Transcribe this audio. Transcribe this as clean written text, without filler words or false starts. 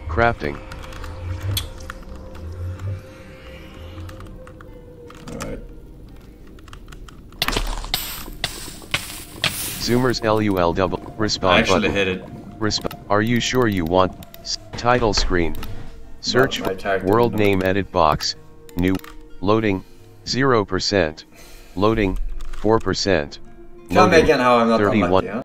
Crafting. Alright. Zoomers LUL double. Respond I actually button. hit it. Are you sure you want? Title screen. Search I tagged it world in. name edit box. New. Loading. 0%. Loading. 4%. Tell me Loading, again how I'm not 31. unlucky, huh?